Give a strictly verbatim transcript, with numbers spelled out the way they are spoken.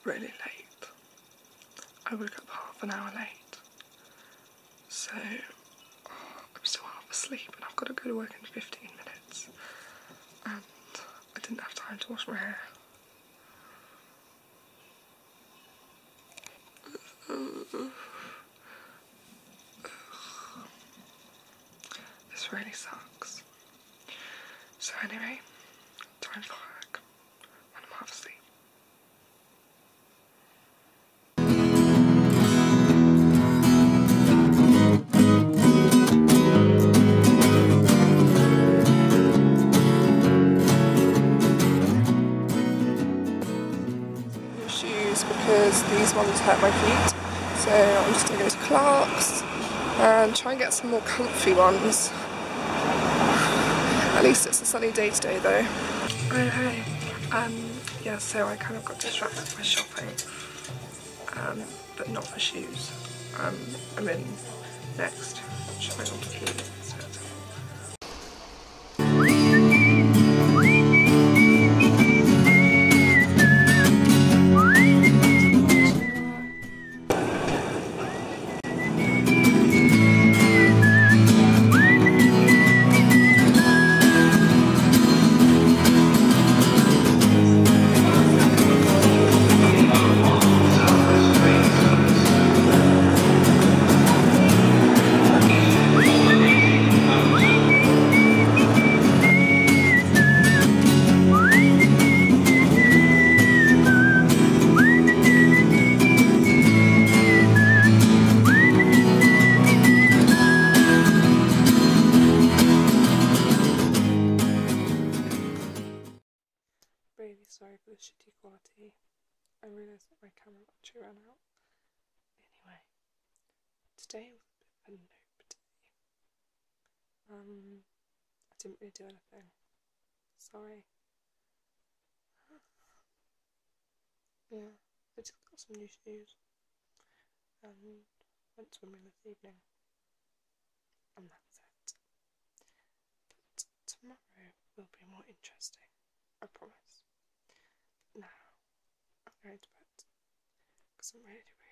really late. I woke up half an hour late. So oh, I'm still half asleep and I've got to go to work in fifteen minutes. And I didn't have time to wash my hair. This really sucks. So anyway, time for work, and I'm half asleep. New shoes because these ones hurt my feet. So I'm just gonna go to Clarks and try and get some more comfy ones. At least it's a sunny day today though. Oh hey, um, yeah, so I kind of got distracted by shopping, um, but not for shoes. Um, I'm in Next, shopping on tea instead. Really sorry for the shitty quality. I realised that my camera battery ran out. Anyway, today was a bit of a nope day. Um, I didn't really do anything. Sorry. Yeah, I just got some new shoes and went swimming this evening. And that's it. But tomorrow will be more interesting, I promise. Now, I'm going to bed because I'm really,